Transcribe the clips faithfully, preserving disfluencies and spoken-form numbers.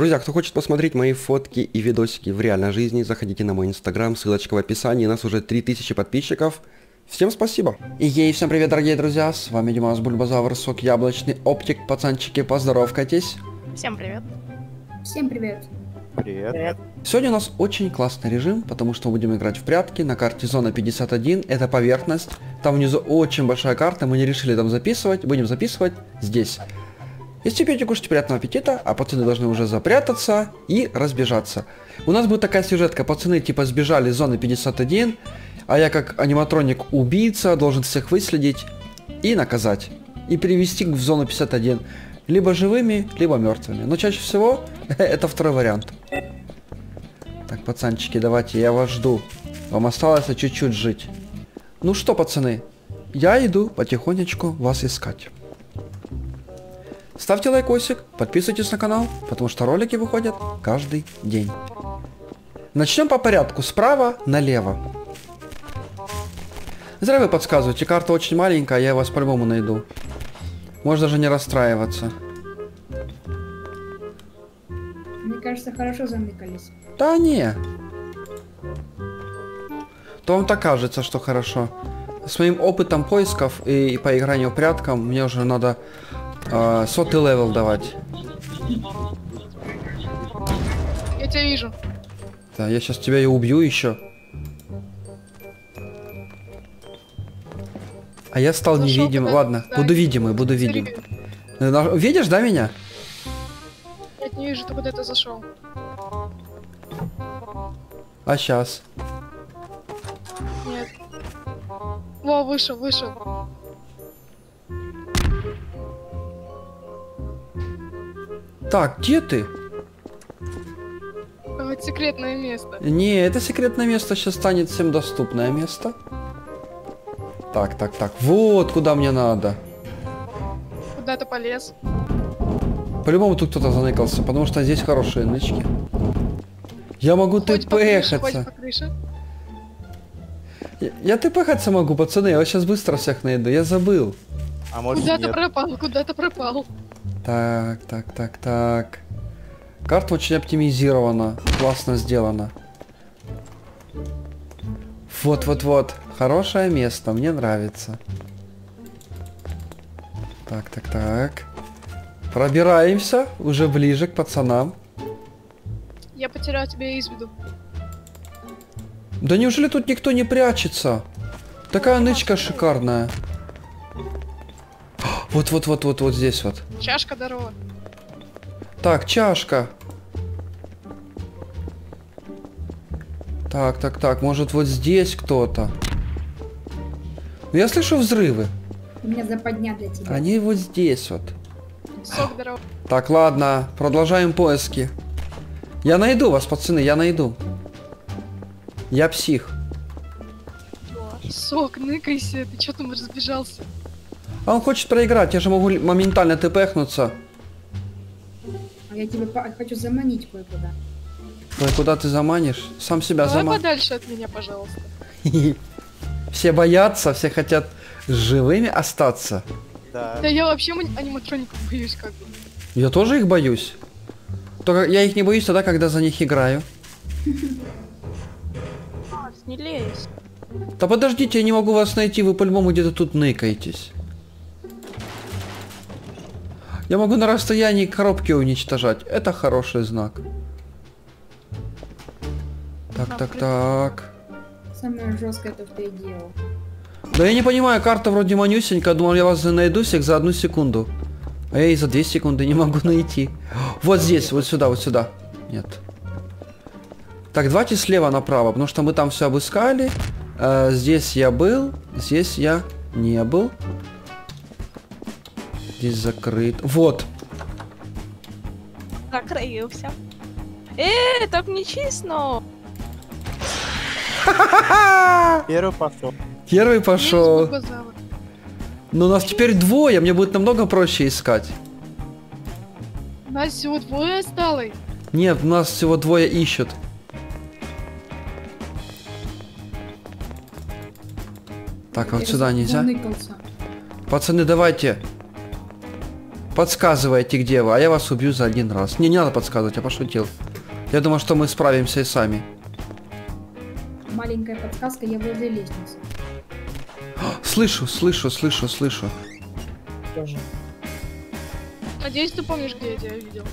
Друзья, кто хочет посмотреть мои фотки и видосики в реальной жизни, заходите на мой инстаграм, ссылочка в описании, у нас уже три тысячи подписчиков. Всем спасибо. И ей, всем привет, дорогие друзья, с вами Димас Бульбазавр, сок яблочный, оптик, пацанчики, поздоровкайтесь. Всем привет. Всем привет. Привет. Привет. Сегодня у нас очень классный режим, потому что мы будем играть в прятки на карте зона пятьдесят один, это поверхность. Там внизу очень большая карта, мы не решили там записывать, будем записывать здесь. Если пьете, кушайте, приятного аппетита, а пацаны должны уже запрятаться и разбежаться. У нас будет такая сюжетка, пацаны типа сбежали из зоны пятьдесят один, а я как аниматроник-убийца должен всех выследить и наказать. И привести в зону пятьдесят один. Либо живыми, либо мертвыми. Но чаще всего это второй вариант. Так, пацанчики, давайте, я вас жду. Вам осталось чуть-чуть жить. Ну что, пацаны, я иду потихонечку вас искать. Ставьте лайкосик, подписывайтесь на канал, потому что ролики выходят каждый день. Начнем по порядку, справа налево. Зря вы подсказываете, карта очень маленькая, я вас по-любому найду. Можно даже не расстраиваться. Мне кажется, хорошо замыкались. Да не. То вам так кажется, что хорошо. С моим опытом поисков и, и по игранию в пряткам мне уже надо э, сотый левел давать. Я тебя вижу. Да, я сейчас тебя и убью еще. А я стал Зашел невидим. туда, Ладно, да, буду видимый, буду видим. Видишь, да, меня? Я не вижу, ты куда ты зашел. А сейчас? Нет. Во, вышел, вышел. Так, где ты? Вот секретное место. Не, это секретное место сейчас станет всем доступное место. Так, так, так. Вот куда мне надо. Куда ты полез? По-любому тут кто-то заныкался, потому что здесь хорошие нычки. Я могу Хоть по крыше, хоть тпхаться. по крыше. Я, я тпхаться могу, пацаны. Я сейчас быстро всех найду. Я забыл. А может Куда нет? ты пропал? Куда ты пропал? Так, так, так, так. Карта очень оптимизирована. Классно сделана. Вот, вот, вот. Хорошее место. Мне нравится. Так, так, так. Пробираемся уже ближе к пацанам. Я потерял тебя из виду. Да неужели тут никто не прячется? Такая нычка шикарная. Вот, вот, вот, вот, вот здесь вот. Чашка здорова. Так, чашка. Так, так, так, может вот здесь кто-то. Я слышу взрывы. У меня западня для тебя. Они вот здесь вот. Сок здоров. Так, ладно, продолжаем поиски. Я найду вас, пацаны, я найду. Я псих. Сок, ныкайся, ты чё там разбежался? А он хочет проиграть, я же могу моментально тпхнуться. А я тебя по- хочу заманить кое-куда. Ой, куда ты заманишь? Сам себя Давай заман. подальше от меня, пожалуйста. Все боятся, все хотят живыми остаться. Да. Да я вообще ани- аниматроников боюсь как бы. Я тоже их боюсь. Только я их не боюсь тогда, когда за них играю. Не лезь. Да подождите, я не могу вас найти, вы по-любому где-то тут ныкаетесь. Я могу на расстоянии коробки уничтожать. Это хороший знак. Так, так, так. Самое жесткое то, что я делал. Да я не понимаю, карта вроде манюсенькая, думал, я вас найду всех за одну секунду. А я и за две секунды не могу найти. Вот здесь, вот сюда, вот сюда. Нет. Так, давайте слева направо, потому что мы там все обыскали. Э, здесь я был, здесь я не был. Здесь закрыт. Вот. Закрылся. Э, так нечестно. Первый пошел. Первый Есть пошел. бульбазавр. Но у нас теперь двое, мне будет намного проще искать. Нас всего двое осталось. Нет, у нас всего двое ищут. Так, а вот Я сюда нельзя. заныкался. Пацаны, давайте. Подсказывайте, где вы, а я вас убью за один раз. Не, не надо подсказывать, я пошутил. Я думал, что мы справимся и сами. Маленькая подсказка, я возле лестницы. Слышу, слышу, слышу, слышу. Тоже. Надеюсь, ты помнишь, где я тебя видел.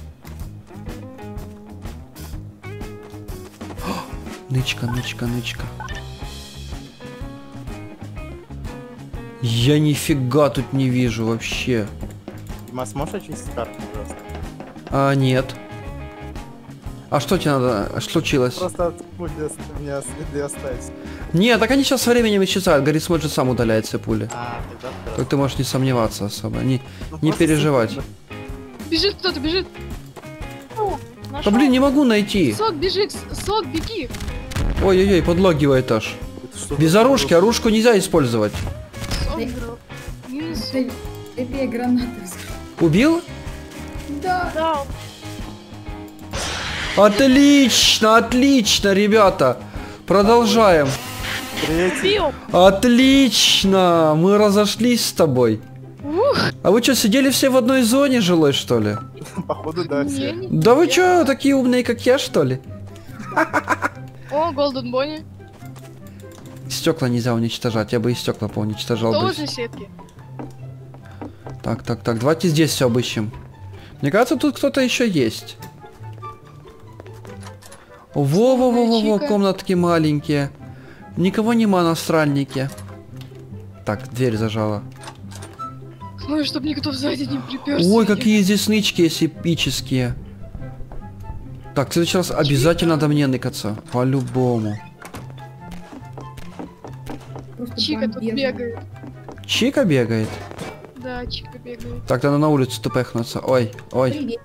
Нычка, нычка, нычка. Я нифига тут не вижу вообще. Дима, сможешь очистить карту, пожалуйста? А, нет. А что тебе надо? А что случилось? Просто от пули у меня следы остались. Нет, так они сейчас со временем исчезают. Гарри Смот же сам удаляет все пули. А, тогда хорошо. Так ты можешь не сомневаться особо. Не, Ну, не просто переживать. секунду. Бежит кто-то, бежит. Да Нашел. блин, не могу найти. Сок, бежит, сок, беги. Ой-ой-ой, подлагивает аж. Это что Без за- оружки, оружку нельзя использовать. Сок, Да. бро. Минус сок. Ты, ты две гранаты взял. Убил? Да. Да, Отлично, отлично, ребята. Продолжаем. Третий. убил. Отлично, мы разошлись с тобой. Ух, А вы что, сидели все в одной зоне жилой, что ли? Походу, да, не, все. не. Да вы что, такие умные, как я, что ли? О, Голден Бонни. Стекла нельзя уничтожать, я бы и стекла поуничтожал бы. Тоже сетки. Так, так, так, давайте здесь все обыщем. Мне кажется, тут кто-то еще есть. Во-во-во-во-во, Чика. комнатки маленькие. Никого нема на сральнике. Так, дверь зажала. Ну, чтобы никто сзади не приперся. Ой, какие здесь нычки есть эпические. Так, в следующий раз обязательно до мне ныкаться. По-любому. Просто Чика тут бомбезно. бегает. Чика бегает. Да, Чика бегает. Так, надо на улицу тупехнуться. Ой, ой. Привет.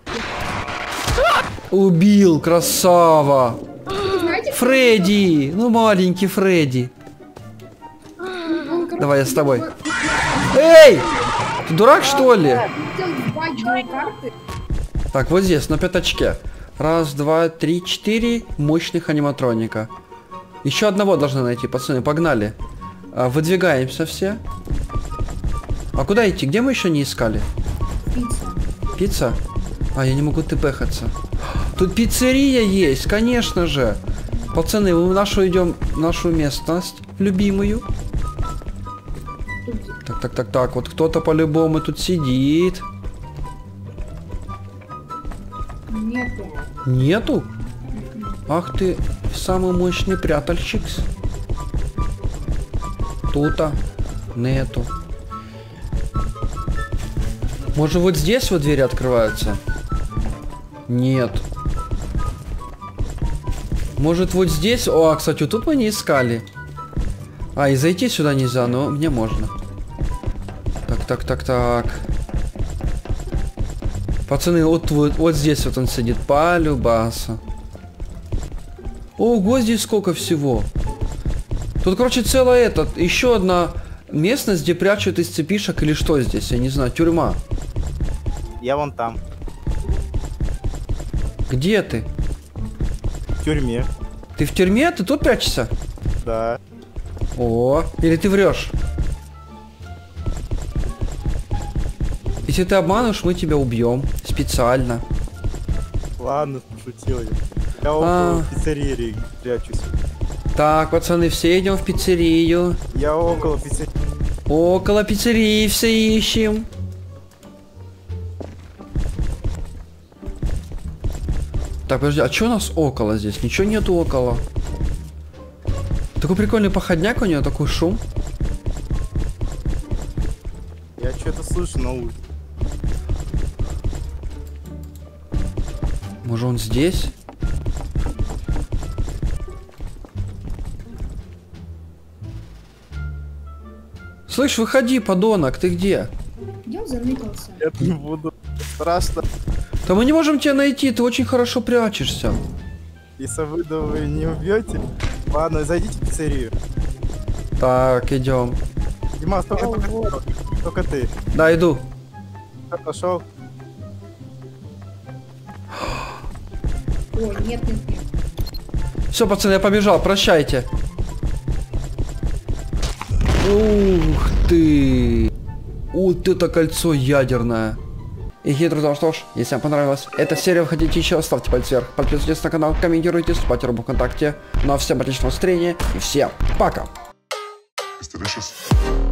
Убил, красава. Вы знаете, кто Фредди, ну маленький Фредди. это? Он, короче, Давай я с тобой. хотел- Эй! Ты дурак, что ли? хотел два его карты. Так, вот здесь, на пятачке. Раз, два, три, четыре мощных аниматроника. Еще одного должны найти, пацаны, погнали. А, выдвигаемся все. А куда идти? Где мы еще не искали? Пицца. Пицца? А, я не могу тпхаться. Тут пиццерия есть, конечно же. Пацаны, мы в нашу идем, нашу местность, любимую. Тут Так, так, так, так, вот кто-то по-любому тут сидит. нету. Нету? Ах ты, самый мощный прятальщик. Тута. Нету. Может, вот здесь вот двери открываются? Нет. Может, вот здесь? О, кстати, вот тут мы не искали. А, и зайти сюда нельзя, но мне можно. Так, так, так, так. Пацаны, вот, вот, вот здесь вот он сидит. По любасу. Ого, здесь сколько всего. Тут, короче, целая эта, еще одна местность, где прячут из цепишек или что здесь, я не знаю, тюрьма. Я вон там, Где ты? в тюрьме. Ты в тюрьме? Ты тут прячешься? Да. О, или ты врешь? Если ты обманываешь, мы тебя убьем. Специально. Ладно, пошутил я. Я А. около пиццерии прячусь. Так, пацаны, все идем в пиццерию. Я около пиццерии. Около пиццерии все ищем. Так, подожди, а что у нас около здесь? Ничего нету около. Такой прикольный походняк у него, такой шум. Я что-то слышу на улице. Может, он здесь? Слышь, выходи, подонок, ты где? Я заныкался. Я не буду. Страшно. Да мы не можем тебя найти, ты очень хорошо прячешься. Если вы, да, вы не убьете. Ладно, зайдите в пиццерию. Так, идем. Димас, только, только, только ты. Да, иду. Пошел. Ой, нет, нет, нет. Все, пацаны, я побежал, прощайте. Ух ты! Вот это кольцо ядерное. И, друзья, что ж, если вам понравилась эта серия, выходите еще, ставьте палец вверх, подписывайтесь на канал, комментируйте, вступайте в группу ВКонтакте. Ну а всем отличного настроения и всем пока! It's delicious.